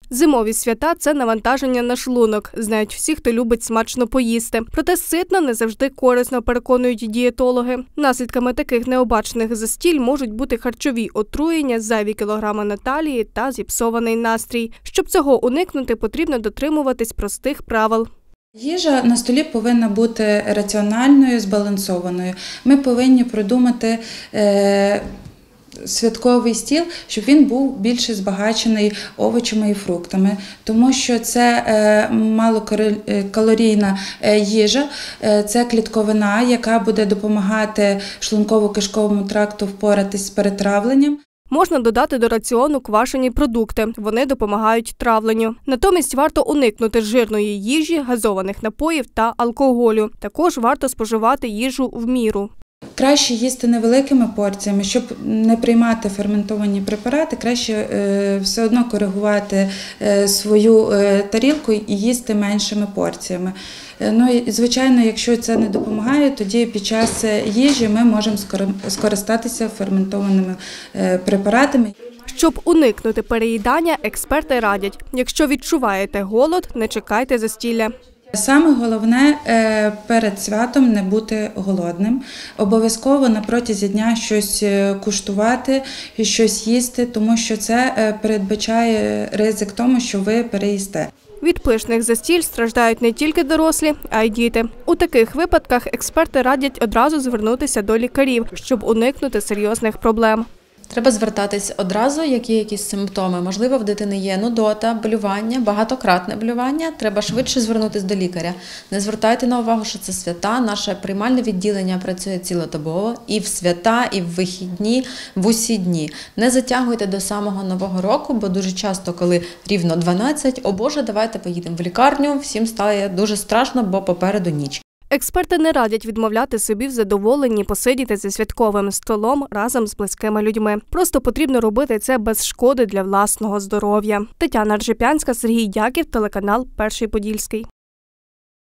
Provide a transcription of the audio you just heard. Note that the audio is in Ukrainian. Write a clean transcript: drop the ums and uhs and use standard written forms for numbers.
Зимові свята – це навантаження на шлунок, знають всі, хто любить смачно поїсти. Проте ситно не завжди корисно, переконують дієтологи. Наслідками таких необачених застіль можуть бути харчові отруєння, зайві кілограми на талії та зіпсований настрій. Щоб цього уникнути, потрібно дотримуватись простих правил. Їжа на столі повинна бути раціональною, збалансованою. Ми повинні продумати святковий стіл, щоб він був більше збагачений овочами і фруктами, тому що це малокалорійна їжа, це клітковина, яка буде допомагати шлунково-кишковому тракту впоратись з перетравленням. Можна додати до раціону квашені продукти. Вони допомагають травленню. Натомість варто уникнути жирної їжі, газованих напоїв та алкоголю. Також варто споживати їжу в міру. Краще їсти невеликими порціями, щоб не приймати ферментовані препарати, краще все одно коригувати свою тарілку і їсти меншими порціями. Ну і, звичайно, якщо це не допомагає, тоді під час їжі ми можемо скористатися ферментованими препаратами. Щоб уникнути переїдання, експерти радять, якщо відчуваєте голод, не чекайте застілля. Саме головне перед святом не бути голодним. Обов'язково на протязі дня щось куштувати, щось їсти, тому що це передбачає ризик тому, що ви переїсте. Від пишних застіль страждають не тільки дорослі, а й діти. У таких випадках експерти радять одразу звернутися до лікарів, щоб уникнути серйозних проблем. Треба звертатись одразу, як є якісь симптоми. Можливо, в дитини є нудота, болювання, багатократне болювання. Треба швидше звернутися до лікаря. Не звертайте на увагу, що це свята. Наше приймальне відділення працює цілодобово і в свята, і в вихідні, в усі дні. Не затягуйте до самого Нового року, бо дуже часто, коли рівно 12, о Боже, давайте поїдемо в лікарню, всім стає дуже страшно, бо попереду ніч. Експерти не радять відмовляти собі в задоволенні посидіти за святковим столом разом з близькими людьми. Просто потрібно робити це без шкоди для власного здоров'я. Тетяна Ржепянська, Сергій Дяків, телеканал «Перший Подільський».